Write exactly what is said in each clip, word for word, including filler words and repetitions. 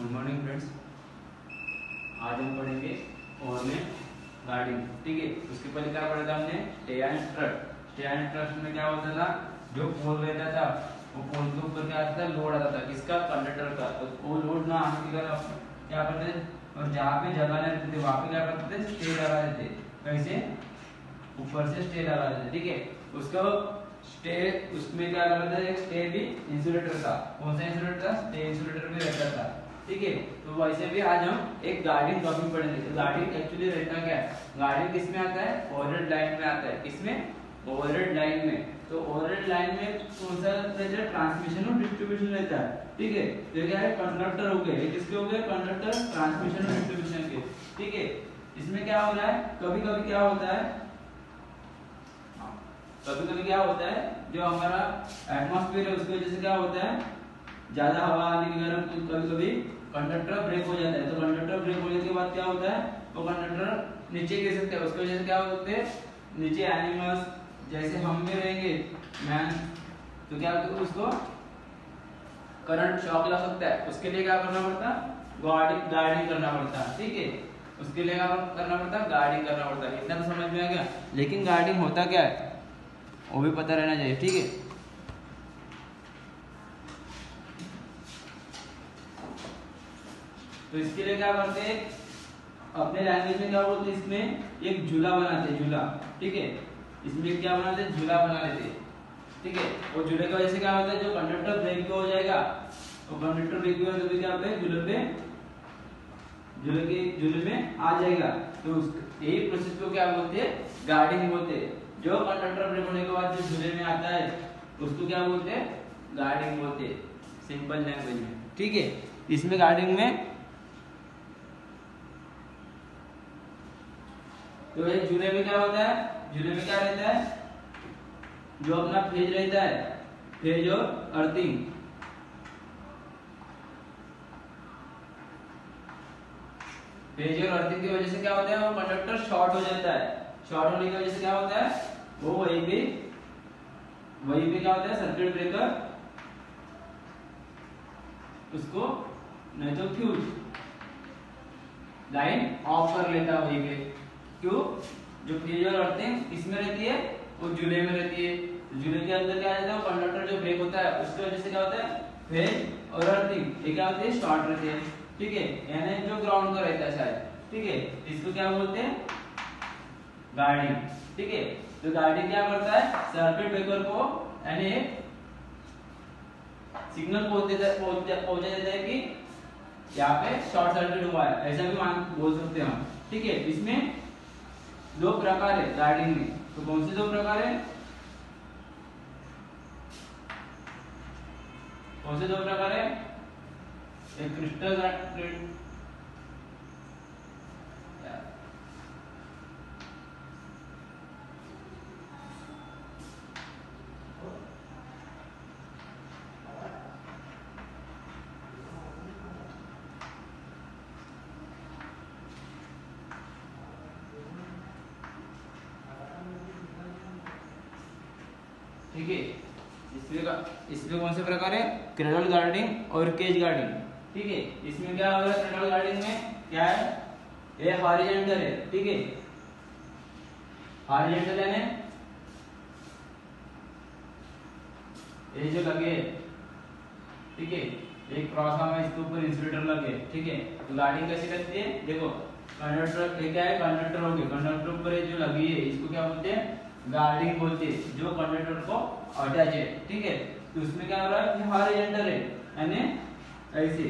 Good morning friends. आज हम पढ़ेंगे ओवरलैंड गार्डिंग। ठीक है, उसके पहले क्या पढ़ा था हमने? Stay and trust. Stay and trust में क्या होता था? जो पोल रहता था वो पोल के ऊपर क्या आता था? लोड आता था। किसका? कंडक्टर का। तो वो लोड ना आने के कारण क्या करते थे, और जहाँ पे जगह नहीं रहती थी वहाँ पे क्या करते थे? स्टे लगा देते। कैसे? ऊपर से स्टे लगा देते। ठीक है, उसको स्टे उसमें क्या लगा था? एक स्टे भी इंसुलेटर था। कौन सा इंसुलेटर था? स्टे इंसुलेटर भी रहता था। ठीक है, तो वैसे भी आज हम एक गार्डिंग टॉपिक पढ़ेंगे। तो गार्डिंग एक्चुअली रहता क्या है? गार्डिंग किस में आता है? ओवरहेड लाइन में आता है। किसमें? ओवरहेड लाइन में। तो ओवरहेड लाइन में कौन सा रहता है? ट्रांसमिशन और डिस्ट्रीब्यूशन रहता है। ठीक है, तो क्या है? कंडक्टर हो गए। ये किसके हो गए? कंडक्टर, ट्रांसमिशन और डिस्ट्रीब्यूशन के। ठीक है, इसमें क्या हो रहा है? कभी कभी क्या होता है, कभी कभी क्या होता है, जो हमारा एटमॉस्फेयर है उसकी वजह से क्या होता है, ज्यादा हवा आने के कारण कभी कभी कंडक्टर ब्रेक हो जाता है। तो कंडक्टर ब्रेक होने के बाद क्या होता है, वो कंडक्टर नीचे गिर सकता है। उसकी वजह से क्या होते हैं, नीचे एनिमल्स जैसे हम भी रहेंगे मैन, तो क्या होता है, उसको करंट शॉक लग सकता है। उसके लिए क्या करना पड़ता है? गार्डिंग गार्डिंग करना पड़ता है। ठीक है, उसके लिए क्या करना पड़ता है? गार्डिंग करना पड़ता है। इतना तो समझ में आ गया। लेकिन गार्डिंग होता क्या है वो भी पता रहना चाहिए। ठीक है, तो इसके लिए क्या करते हैं, अपने लैंग्वेज में क्या बोलते हैं, इसमें एक झूला बनाते हैं। झूला, ठीक है, इसमें क्या बनाते हैं? झूला बना लेते हैं। ठीक है, और झूले की वजह से क्या होता है, जो कंडक्टर ब्रेक हो जाएगा, तो कंडक्टर ब्रेक हो तो क्या होता है, झूले पे झूले के झूले में आ जाएगा। तो यही प्रोसेस को क्या बोलते हैं? गार्डिंग बोलते हैं। जो कंडक्टर ब्रेक होने के बाद जो झूले में आता है उसको क्या बोलते हैं? गार्डिंग बोलते हैं, सिंपल लैंग्वेज में। ठीक है, इसमें गार्डिंग में तो ये झूले में क्या होता है? झूले में क्या रहता है, जो अपना फेज रहता है, फेज और अर्थिंग, फेज और अर्थिंग की वजह से क्या होता है, वो कंडक्टर शॉर्ट हो जाता है। शॉर्ट होने की वजह से क्या होता है, वो वहीं पे वहीं पे क्या होता है, सर्किट ब्रेकर उसको नहीं तो फ्यूज लाइन ऑफ कर लेता है वहीं पे। क्यों? जो फेज और अर्थिंग इसमें रहती है, वो झूले में रहती है। झूले के अंदर क्या रहता है, वो कंडक्टर जो ब्रेक होता है उसकी वजह से क्या होता है, फेज और अर्थिंग ये क्या होती है, शॉर्ट रहती है। ठीक है, यानी जो ग्राउंड का रहता है शायद। ठीक है, इसको क्या बोलते हैं? गार्डिंग। ठीक है, तो गार्डिंग क्या करता है, सर्किट ब्रेकर को यानी सिग्नल पहुंचा देता है कि यहाँ पे शॉर्ट सर्किट हुआ है, ऐसा भी मान बोल सकते हैं हम। ठीक है, इसमें दो प्रकार है गार्डिंग में। तो कौन से दो प्रकार है? कौन से दो प्रकार है? एक क्रिस्टल गार्डिंग, ठीक है, इसमें इसमें कौन से प्रकार है? क्रेडल गार्डिंग और केज गार्डिंग। ठीक है, इसमें क्या होगा, क्रेडल गार्डिंग में क्या है, ये हॉरिजॉन्टल है। ठीक है, हॉरिजॉन्टल यानी ये जो लगे, ठीक है, एक क्रॉस आर्म है, इसके ऊपर इंसुलेटर लगे। ठीक है, तो गार्डिंग कैसे करती है, देखो कंडक्टर ये क्या है, कंडक्टर हो गए, कंडक्टर ऊपर ये जो लगी है इसको क्या बोलते हैं? गार्डिंग बोलते हैं, जो कंडक्टर को अटैच है। ठीक है, तो उसमें क्या हो रहा है, हॉरिजॉन्टल है यानी ऐसे,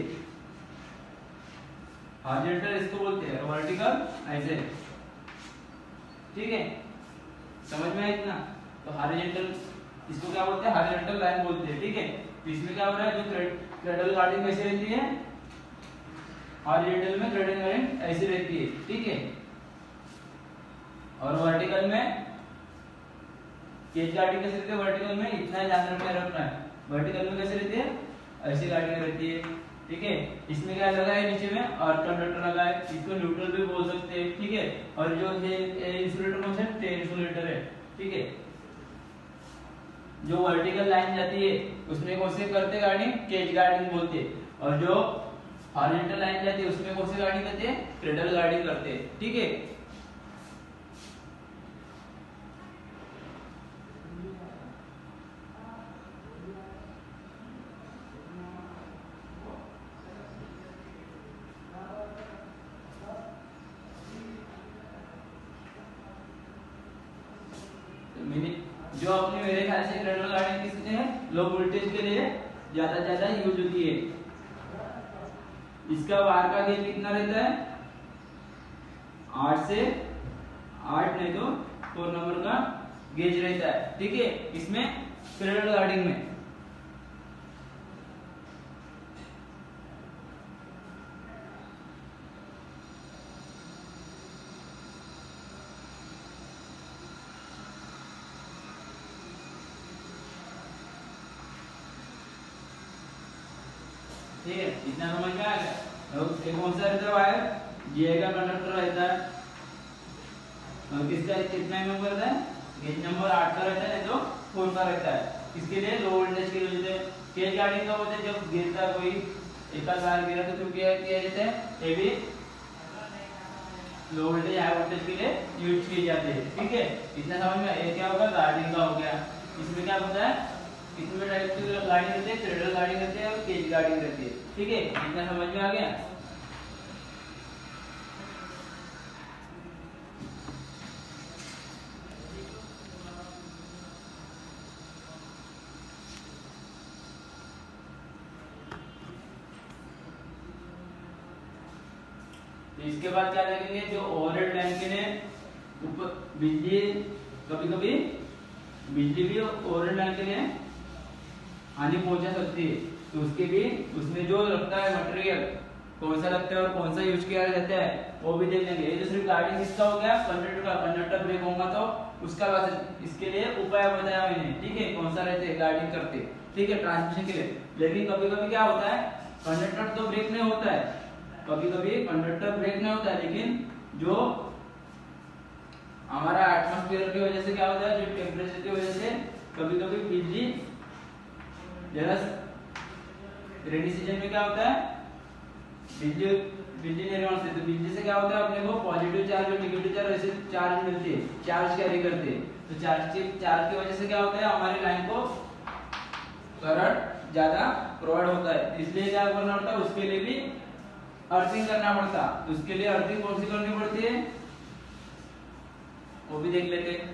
हॉरिजॉन्टल इसको बोलते हैं, वर्टिकल ऐसे। ठीक है, समझ में आया इतना? तो हॉरिजॉन्टल इसको क्या बोलते हैं? हॉरिजॉन्टल लाइन बोलते हैं। ठीक है, तो इसमें क्या हो रहा है, जो क्रेडल गार्डिंग कैसे रहती है, हॉरिजॉन्टल में क्रेडल गार्डिंग ऐसे रहती है। ठीक है, और वर्टिकल में केज गार्डिंग कैसे रहती है, वर्टिकल में इतना ध्यान रखना रखना है, वर्टिकल में कैसे रहती है, ऐसी गार्डिंग रहती है। ठीक है, इसमें क्या लगा है, नीचे में अर्थ कंडक्टर लगा है, इसको न्यूट्रल भी बोल सकते हैं। ठीक है, और जो ये इंसुलेटर कौन सा है, टेन इंसुलेटर है। ठीक है, जो वर्टिकल लाइन जाती है उसमें कौन से करते गार्डिंग, केज गार्डिंग बोलते हैं, और जो हॉरिजॉन्टल लाइन जाती है उसमें कौन सी गार्डिंग करते हैं, क्रेडल गार्डिंग करते हैं, ठीक है। जो अपने मेरे ख्याल से क्रेडल गार्डिंग किसने है, लो वोल्टेज के लिए ज्यादा ज्यादा यूज होती है। इसका वार का गेज कितना रहता है, आठ से आठ नहीं तो फोर नंबर का गेज रहता है, ठीक है, इसमें क्रेडल गार्डिंग में। ठीक है, इतना समझ में आ गया। अब एक कौन सा रहता है वायर, जीआई का कंडक्टर रहता है, और किसका कितना एमएम का रहता है, गेज नंबर आठ का रहता है, नहीं तो फोर का रहता है। इसके लिए लो वोल्टेज के लिए केज गार्डिंग का होता है, जब गिरता कोई एक वायर गिरा तो क्यों किया किया जाता है, ये भी लो वोल्टेज हाई वोल्टेज के लिए यूज किए जाते हैं, ठीक है। इतना समझ में, ये क्या होगा, गार्डिंग का हो गया। इसमें क्या होता है, इसमें टाइप की गार्डिंग रहती है, क्रेडल गार्डिंग रहती है और केज गार्डिंग रहती है, ठीक है। इतना समझ में आ गया। इसके बाद क्या देखेंगे, जो ओवरहेड लाइन के लिए ऊपर बिजली, कभी कभी बिजली भी ओवरहेड लाइन के लिए हानि पहुंचा सकती है, तो उसके भी उसमें जो लगता है मटेरियल कौन सा लगता है और कौन सा यूज किया जाता है वो भी देख लेंगे। ये तो सिर्फ गार्डिंग इसका हो गया, कंडक्टर का कंडक्टर ब्रेक होगा तो उसका बाद इसके लिए उपाय बताया मैंने, ठीक है, कौन सा रहते हैं गार्डिंग करते, ठीक है, ट्रांसमिशन के लिए। लेकिन कभी कभी क्या होता है, कंडक्टर तो ब्रेक नहीं होता है, कभी कभी कंडक्टर ब्रेक नहीं होता है, लेकिन जो हमारा एटमॉस्फेयर की वजह से क्या होता है, जो टेम्परेचर की वजह से कभी कभी बिजली जरा रेनी सीजन में क्या होता है, बिजली बिजली निर्माण से, तो बिजली से क्या होता है, अपने को पॉजिटिव चार्ज और नेगेटिव चार्ज ऐसे चार्ज मिलते हैं, चार्ज कैरी करते हैं। तो चार्ज चार्ज की वजह से क्या होता है, हमारी लाइन को करंट ज्यादा प्रोवाइड होता है, इसलिए क्या करना पड़ता है, उसके लिए भी अर्थिंग करना पड़ता। उसके लिए अर्थिंग कौन सी करनी पड़ती है वो भी देख लेते हैं।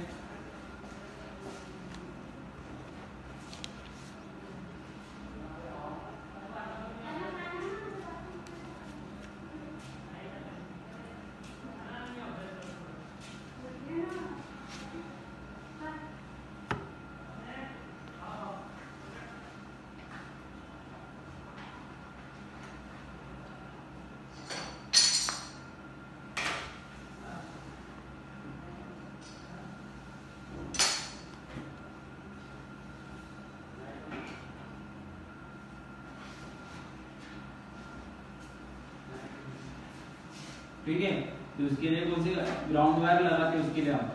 ठीक है, तो उसके लिए कौन सी ग्राउंड वायर लगाते हैं, उसके लिए हम,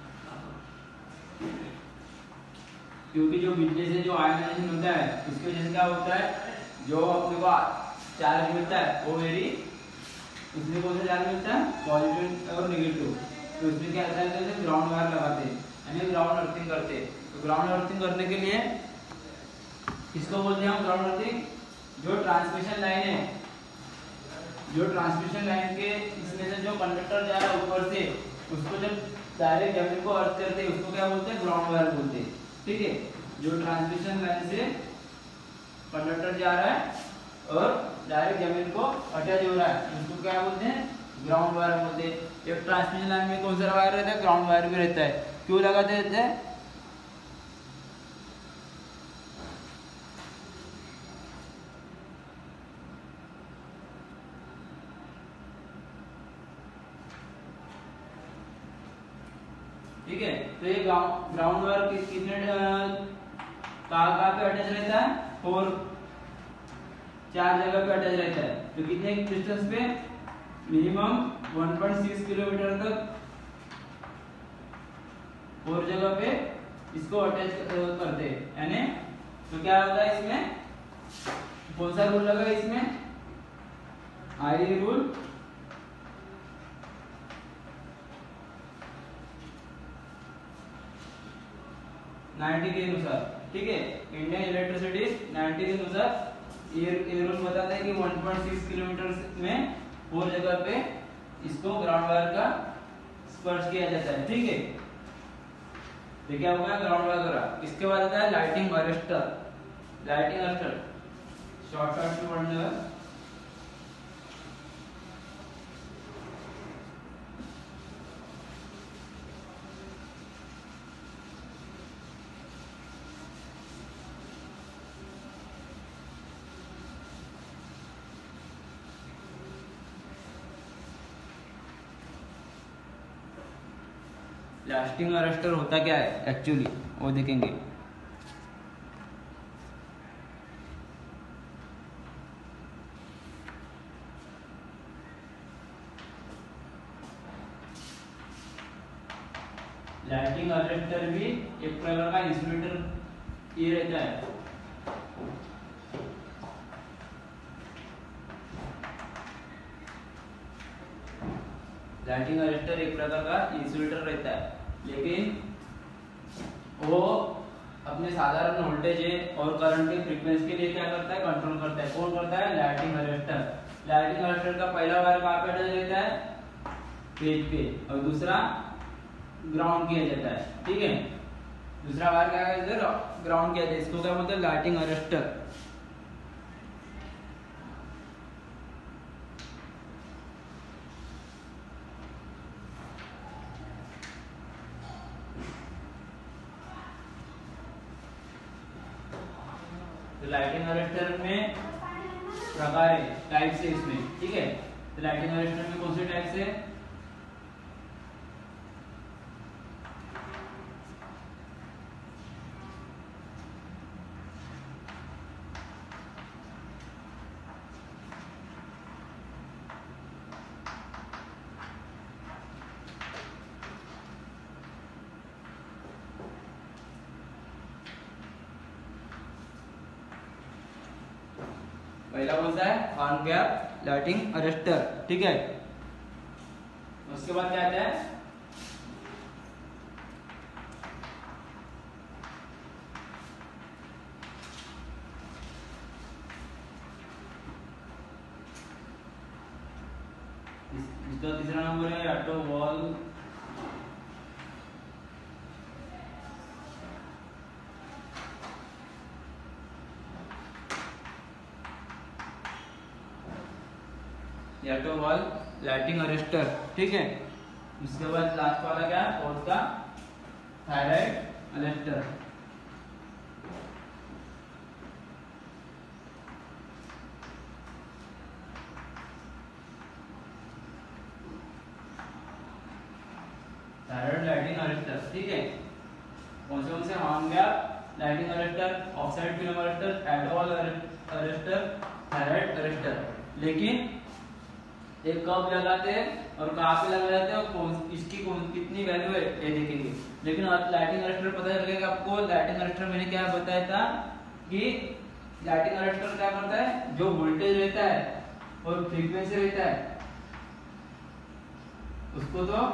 क्योंकि जो बिजली से जो आयनाइजेशन होता है उसकी वजह से क्या होता है, जो अपने को चार्ज मिलता है वो वेरी, उसमें कौन सा चार्ज मिलता है, पॉजिटिव और नेगेटिव, तो उसमें क्या होता है, ग्राउंड वायर लगाते हैं, यानी ग्राउंड अर्थिंग करते हैं। तो ग्राउंड अर्थिंग करने के लिए किसको बोलते हैं हम, ग्राउंड अर्थिंग, जो ट्रांसमिशन लाइन है, जो ट्रांसमिशन लाइन के इसमें से जो कंडक्टर जा रहा है ऊपर से, उसको जब डायरेक्ट जमीन को अर्थ करते हैं उसको क्या बोलते हैं, ग्राउंड वायर बोलते हैं, ठीक है। जो ट्रांसमिशन लाइन से कंडक्टर जा रहा है और डायरेक्ट जमीन को अटैच हो रहा है उसको क्या बोलते हैं, ग्राउंड वायर बोलते हैं। एक ट्रांसमिशन लाइन में कौन सा वायर रहता है, ग्राउंड वायर भी रहता है। क्यों लगाते रहते हैं, ठीक है। तो ये ग्राउंड वायर किस कितने कहाँ कहाँ पे अटैच रहता है, फोर चार जगह पे अटैच रहता है। तो कितने डिस्टेंस पे, minimum one point six kilometre तक फोर जगह पे इसको अटैच करते हैं, यानी तो क्या होता है इसमें, कौन सा रूल लगा इसमें, आई रूल नाइन्टी के अनुसार, ठीक है, इंडियन इलेक्ट्रिसिटी नाइन्टी के अनुसार ये ये रूल बताता है कि वन पॉइंट सिक्स किलोमीटर में फोर जगह पे इसको ग्राउंड वायर का स्पर्श किया जाता है, ठीक है। तो क्या होगा ग्राउंड वायर द्वारा। इसके बाद आता है lighting arrester. Lighting arrester short short में पढ़ने का लाइटिंग अरेस्टर होता क्या है एक्चुअली वो देखेंगे। लाइटिंग अरेस्टर भी एक प्रकार का इंसुलेटर ये रहता है। लाइटिंग अरेस्टर एक प्रकार का इंसुलेटर रहता है, लेकिन वो अपने साधारण वोल्टेज और करंट के फ्रीक्वेंसी के लिए क्या करता है कंट्रोल करता है। कौन करता है लाइटिंग अरेस्टर। लाइटिंग अरेस्टर का पहला वायर कहाँ पे अटैच रहता है पेज पे और दूसरा ग्राउंड किया जाता है, ठीक है। दूसरा वायर क्या है इधर ग्राउंड किया जाता है। इसको क्या बोलते हैं लाइटिंग अरेस्टर। तो लाइटिंग अरेस्टर में प्रकार है टाइप से इसमें, ठीक है। तो लाइटिंग अरेस्टर में कौन से टाइप से पहला कौन सा है हॉर्न गैप लाइटिंग अरेस्टर, ठीक है। उसके बाद क्या आता है इसका तीसरा नंबर है auto valve auto valve lighting arrester, ठीक है। उसके बाद लास्ट वाला क्या है फोर्थ का thyrite arrester. Thyrite lighting arrester, ठीक है। कौन से कौन से horn gap lighting arrester, oxide film arrester, auto valve arrester, thyrite arrester. लेकिन एक कब लगाते हैं और कहाँ पे लगा जाते हैं और कौन इसकी कौन कितनी वैल्यू है ये देखेंगे। लेकिन लाइटिंग अरेस्टर पता चलेगा आपको। लाइटिंग अरेस्टर मैंने क्या बताया था कि लाइटिंग अरेस्टर क्या करता है जो वोल्टेज रहता है और फ्रीक्वेंसी रहता है उसको तो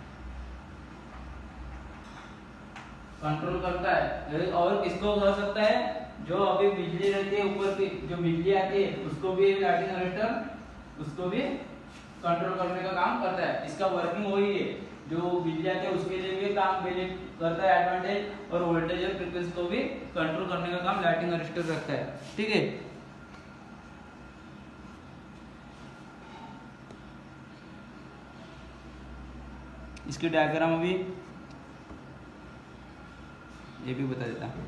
कंट्रोल करता है। और किसको कर सकता है जो अभी बिजली रहती है ऊपर की जो बिजली आती है उसको भी लाइटिंग अरेस्टर उसको भी कंट्रोल करने का काम करता है। इसका वर्किंग वही है जो बिजली आती है उसके लिए भी काम करता है एडवांटेज, और वोल्टेज और फ्रीक्वेंसी को भी कंट्रोल करने का काम लाइटिंग अरेस्टर रखता है, ठीक है। इसकी डायग्राम अभी ये भी बता देता हूं।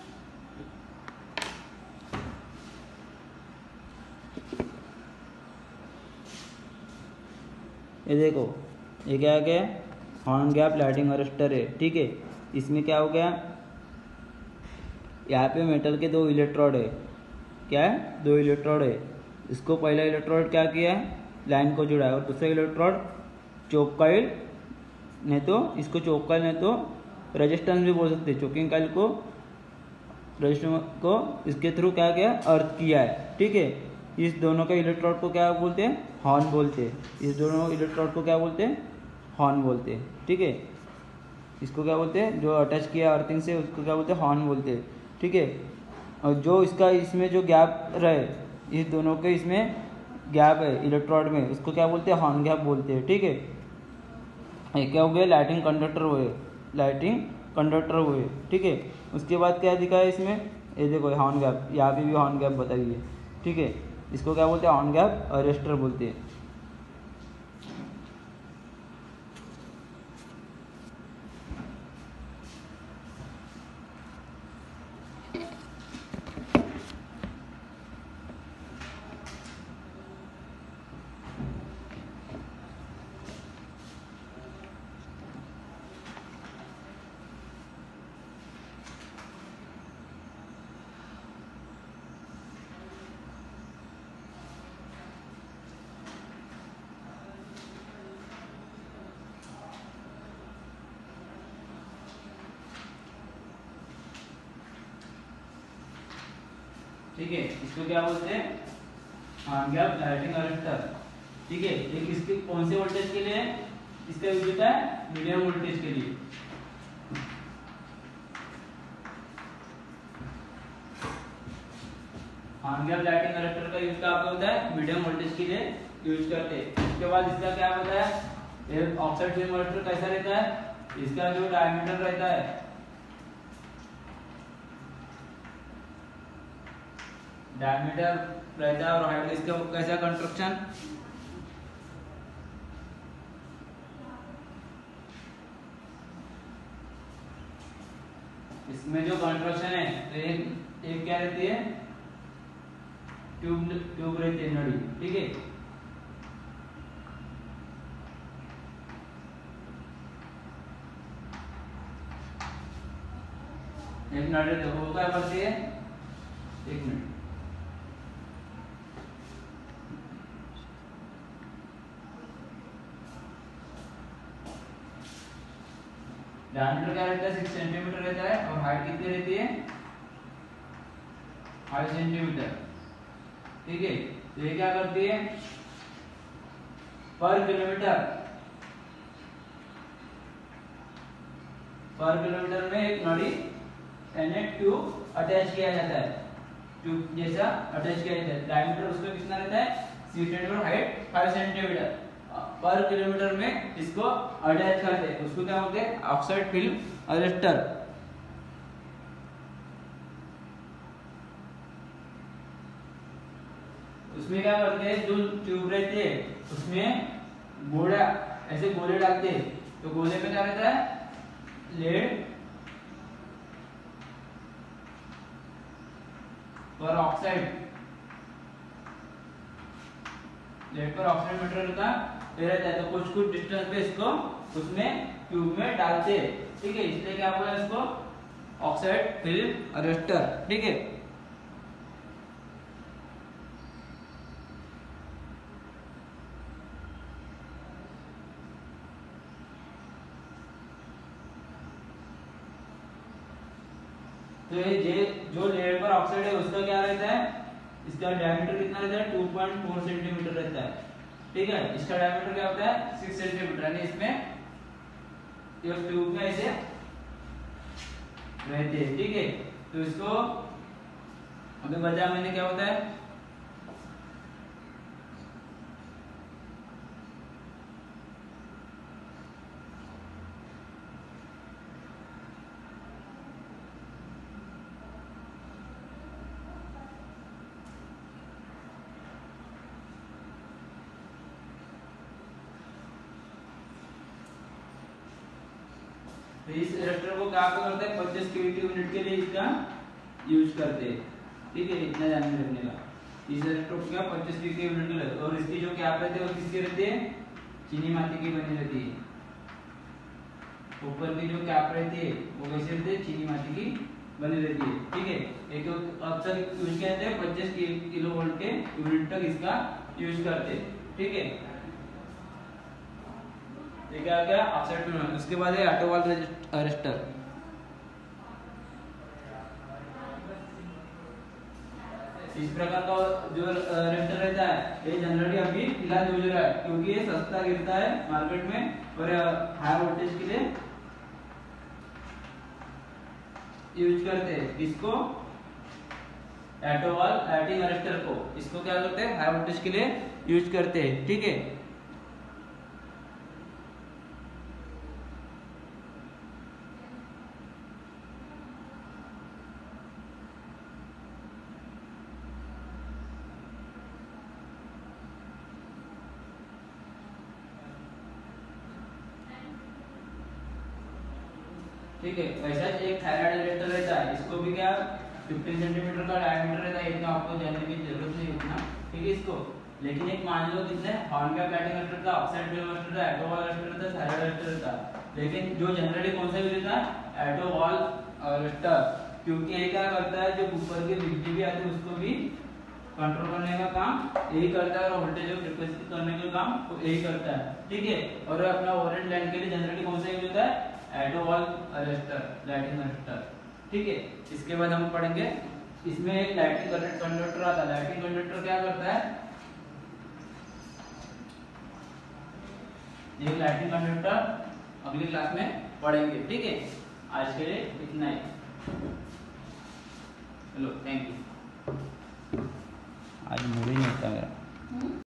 ये देखो ये क्या है हॉर्न गैप लाइटिंग अरेस्टर है, ठीक है। इसमें क्या हो गया यहाँ पे मेटल के दो इलेक्ट्रोड है, क्या है दो इलेक्ट्रोड है। इसको पहला इलेक्ट्रोड क्या किया है लाइन को जुड़ा है और दूसरा इलेक्ट्रोड चोक कॉइल नहीं तो इसको चोक कॉइल नहीं तो रेजिस्टेंस भी बोल सकते हैं। चोकिंग कॉइल को रेजिस्टेंस को इसके थ्रू क्या किया अर्थ किया है, ठीक है। इस दोनों के इलेक्ट्रोड को क्या बोलते हैं, हॉर्न बोलते हैं। इस दोनों इलेक्ट्रोड को क्या बोलते हैं, हॉर्न बोलते हैं। ठीक है, इसको क्या बोलते हैं, जो अटैच किया अर्थिंग से उसको क्या बोलते हैं, हॉर्न बोलते हैं। ठीक है, और जो इसका इसमें जो गैप रहे, इस दोनों के इसमें गैप है इलेक्ट्रोड में, उसको क्या बोलते हैं, हॉर्न गैप बोलते हैं। ठीक है, ये क्या हो गया, लाइटिंग कंडक्टर हुए, लाइटिंग कंडक्टर हुए। ठीक है, उसके बाद क्या दिखा है इसमें, ये देखो हॉर्न गैप, यहाँ पे भी हॉर्न गैप बताइए। ठीक है, इसको क्या बोलते हैं, हॉर्न गैप अरेस्टर बोलते हैं। ठीक है, इसको क्या बोलते हैं, हॉर्न गैप लाइटिंग अरेस्टर। ठीक है, एक इसके कौन से वोल्टेज के लिए है, इसका यूज होता है मीडियम वोल्टेज के लिए। हॉर्न गैप लाइटिंग अरेस्टर का यूज कहाँ पे होता है, मीडियम वोल्टेज के लिए यूज करते हैं। उसके बाद इसका क्या होता है, एक ऑक्साइड फिल्म अरेस्टर कैसा रहता है, इसका जो डायमीटर रहता है, डायमीटर रहता है और हाइट, इसका कैसा कंस्ट्रक्शन, इसमें जो कंस्ट्रक्शन है तो एक एक क्या रहती है, ट्यूब ट्यूब रहती है, नली। ठीक है, एक नली देखो वो क्या करती है, एक मिनट, डायमीटर क्या रहता है, सिक्स सेंटीमीटर रहता है और हाइट कितनी रहती है, फाइव सेंटीमीटर। ठीक है, तो ये क्या करती है, पर किलोमीटर पर किलोमीटर में एक नली यानी ट्यूब अटैच किया जाता है, ट्यूब जैसा अटैच किया जाता है। डायमीटर उसका कितना रहता है, six centimetre, height five centimetre. पर किलोमीटर में इसको अटैच करते हैं, उसको क्या बोलते हैं, ऑक्साइड फिल्म अरेस्टर। उसमें क्या करते हैं, जो ट्यूब रहती है उसमें गोला, ऐसे गोले डालते हैं, तो गोले में क्या रहता है, lead peroxide, lead peroxide material का ये रहता है, तो कुछ कुछ डिस्टेंस पे इसको उसमें ट्यूब में डालते हैं। ठीक है, इसलिए क्या बोला इसको, ऑक्साइड फिल्म अरेस्टर। ठीक है, तो ये जो लेयर पर ऑक्साइड है उसका क्या रहता है, इसका डायमीटर कितना रहता है, टू पॉइंट फोर सेंटीमीटर रहता है। ठीक है, इसका डायमीटर क्या होता है, सिक्स सेंटीमीटर, यानी इसमें ये ट्यूब में ऐसे रहते हैं। ठीक है, तो इसको अभी बचा मैंने, क्या होता है, तो इस इलेक्ट्रोड को क्या करते हैं, पच्चीस केवी यूनिट के लिए इसका यूज करते हैं। ठीक है, इतना ध्यान रखने का, इस इलेक्ट्रोड का पच्चीस केवी यूनिट के लिए, और इसकी जो कैप रहती है वो किसकी रहती है, चीनी माटी की बनी रहती है। ऊपर की जो कैप रहती है वो कैसे रहती है, चीनी माटी की बनी रहती है। ठीक है, एक अक्सर यूज किया जाता है, पच्चीस किलो वोल्ट के यूनिट तक इसका यूज करते हैं। ठीक है, ये क्या आ गया, ऑक्साइड फिल्म। उसके बाद है ऑटो वाल अरेस्टर। इस प्रकार का जो रेजिस्टर रहता है ये जनरली अभी फिलहाल यूज हो रहा है क्योंकि ये सस्ता गिरता है मार्केट में और हाई वोल्टेज के लिए यूज करते हैं। इसको ऑटोवाल लाइटिंग अरेस्टर को इसको क्या करते हैं हाई वोल्टेज के लिए यूज करते हैं। ठीक है, ठीक है। वैसा एक थायराइड अरेस्टर रहता है, इसको भी क्या पंद्रह सेंटीमीटर का डायमीटर रहता है, इतना आपको जानने की जरूरत नहीं इतना। ठीक है, इसको लेकिन एक मान लो कितने हॉर्न का लाइटिंग अरेस्टर का अपसाइड वेव अरेस्टर का ऑटो वॉल अरेस्टर रहता है, थायराइड अरेस्टर रहता है। लेकिन जो जनरली कौन सा यूज होता है ऑटो वॉल अरेस्टर, क्योंकि ये क्या करता है जो ऊपर की बिजली भी आती है उसको भी कंट्रोल करने का काम यही करता है और वोल्टेज और फ्रीक्वेंसी करने का काम वो यही करता है। ठीक है, और अपना ओवरहेड लाइन के लिए जनरली कौन सा यूज होता है auto valve arrester lighting arrester. ठीक है, इसके बाद हम पढ़ेंगे इसमें एक लाइटिंग कंडक्टर आता है। लाइटिंग कंडक्टर क्या करता है, ये लाइटिंग कंडक्टर अगली क्लास में पढ़ेंगे। ठीक है, आज के लिए इतना ही। चलो, थैंक यू। आज मूड ही नहीं होता मेरा।